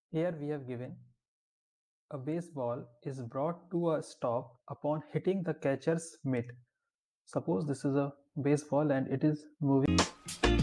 Here we have given a baseball is brought to a stop upon hitting the catcher's mitt. Suppose this is a baseball and it is moving